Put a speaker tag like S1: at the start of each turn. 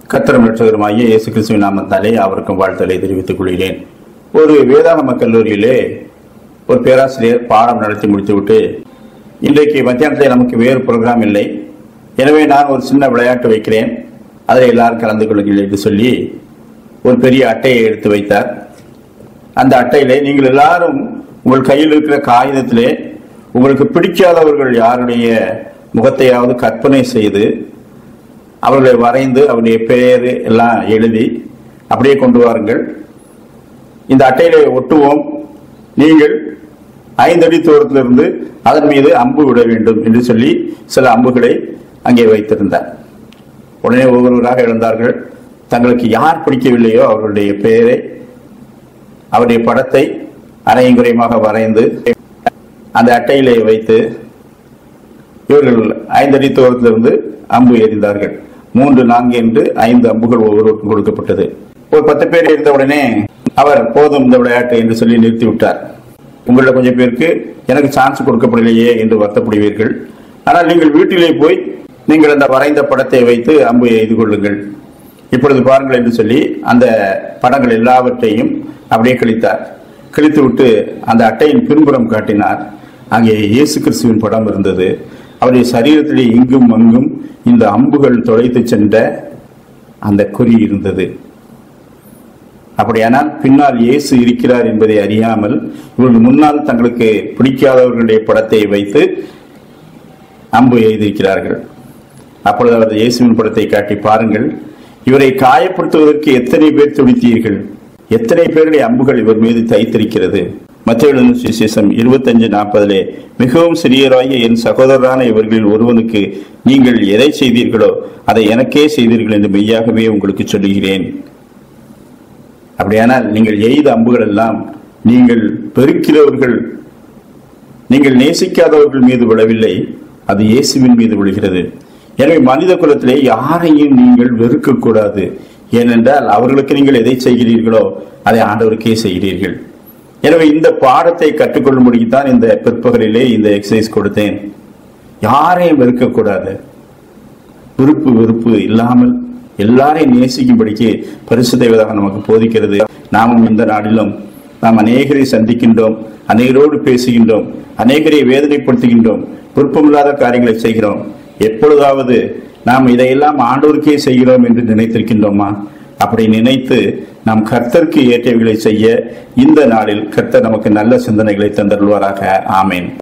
S1: கர்த்தரும் இரட்சகருமாகிய இயேசு கிறிஸ்துவின் நாமத்தாலே அவருக்கும் வாழ்த்தலை தெரிவித்துக் கொள்கிறேன். ஒரு வேதாகம கல்லூரியிலே ஒரு பேராசிரியர் பாடம் நடத்தி முடித்துவிட்டு, இன்றைக்கு மத்தியானத்தில் நமக்கு வேறு ப்ரோக்ராம் இல்லை, எனவே நான் ஒரு சின்ன விளையாட்டு வைக்கிறேன், அதில் எல்லாரும் கலந்து கொள்ளுங்கள் என்று சொல்லி ஒரு பெரிய அட்டையை எடுத்து வைத்தார். அந்த அட்டையிலே நீங்கள் எல்லாரும் உங்கள் கையில் இருக்கிற காகிதத்திலே உங்களுக்கு பிடிக்காதவர்கள் யாருடைய முகத்தையாவது கற்பனை செய்து அவர்களை வரைந்து அவருடைய பெயர் எல்லாம் எழுதி அப்படியே கொண்டு வாருங்கள். இந்த அட்டையிலே ஒட்டுவோம். நீங்கள் 5 அடி தூரத்திலிருந்து அதன் மீது அம்பு விட வேண்டும் என்று சொல்லி சில அம்புகளை அங்கே வைத்திருந்தார். உடனே ஒவ்வொருவராக எழுந்தார்கள். தங்களுக்கு யார் பிடிக்கவில்லையோ அவர்களுடைய பெயரை, அவருடைய படத்தை அரையும் குறையுமாக வரைந்து அந்த அட்டையிலே வைத்து இவர்கள் 5 அடி தூரத்திலிருந்து அம்பு எறிந்தார்கள். 3, 4 என்று 5 அம்புகள் ஒவ்வொருவருக்கும் கொடுக்கப்பட்டது. ஒரு 10 பேர் இருந்த உடனே அவர் போதும் இந்த விளையாட்டு என்று சொல்லி நிறுத்திவிட்டார். உங்களில் கொஞ்சம் பேருக்கு எனக்கு சான்ஸ் கொடுக்கப்படலையே என்று வருத்தப்படுவீர்கள். ஆனால் நீங்கள் வீட்டிலே போய் நீங்கள் அந்த வரைந்த படத்தை வைத்து அம்பு எய்து கொள்ளுங்கள், இப்பொழுது பாருங்கள் என்று சொல்லி அந்த படங்கள் எல்லாவற்றையும் அப்படியே கிழித்தார். கிழித்து விட்டு அந்த அட்டையின் பின்புறம் காட்டினார். அங்கே இயேசு கிறிஸ்துவின் படம் இருந்தது. அவருடைய சரீரத்திலே இங்கும் அங்கும் இந்த அம்புகள் தொலைத்து சென்ற அந்த குறி இருந்தது. அப்படியானால் பின்னால் இயேசு இருக்கிறார் என்பதை அறியாமல் இவர்கள் முன்னால் தங்களுக்கு பிடிக்காதவர்களுடைய படத்தை வைத்து அம்பு எய்திருக்கிறார்கள். அப்பொழுது அவர் இயேசுவின் படத்தை காட்டி, பாருங்கள், இவரை காயப்படுத்துவதற்கு எத்தனை பேர் துடித்தீர்கள், எத்தனை பேருடைய அம்புகள் இவர் மீது தைத்திருக்கிறது. மத்தேயு எழுதின சுவிசேஷம் 25:40 மிகவும் சிறியராகிய என் சகோதரரான இவர்களில் ஒருவனுக்கு நீங்கள் எதை செய்தீர்களோ அதை எனக்கே செய்தீர்கள் என்று மெய்யாகவே உங்களுக்கு சொல்லுகிறேன். அப்படியானால் நீங்கள் எய்த அம்புகள் எல்லாம் நீங்கள் பெருக்கிறவர்கள், நீங்கள் நேசிக்காதவர்கள் மீது விழவில்லை, அது இயேசுவின் மீது விழுகிறது. எனவே மனித குலத்திலே யாரையும் நீங்கள் வெறுக்கக்கூடாது. ஏனென்றால் அவர்களுக்கு நீங்கள் எதை செய்கிறீர்களோ அதை ஆண்டவருக்கே செய்கிறீர்கள். எனவே இந்த பாடத்தை கற்றுக்கொள்ளும்படித்தான் இந்த பிற்பகலிலே இந்த எக்ஸசைஸ் கொடுத்தேன். யாரையும் வெறுக்கக்கூடாது. வெறுப்பு இல்லாமல் எல்லாரையும் நேசிக்கும்படிக்கு பரிசுத்த வேதம் நமக்கு போதிக்கிறது. நாமும் இந்த நாளிலும் நாம் அநேகரை சந்திக்கின்றோம், அநேகரோடு பேசுகின்றோம், அநேகரை வேதனைப்படுத்துகின்றோம், விருப்பமில்லாத காரியங்களை செய்கிறோம். எப்பொழுதாவது நாம் இதையெல்லாம் ஆண்டவருக்கே செய்கிறோம் என்று நினைத்திருக்கின்றோமா? அப்படி நினைத்து நாம் கர்த்தருக்கு ஏற்றவைகளை செய்ய இந்த நாளில் கர்த்தர் நமக்கு நல்ல சிந்தனைகளை தந்தருள்வாராக. ஆமேன்.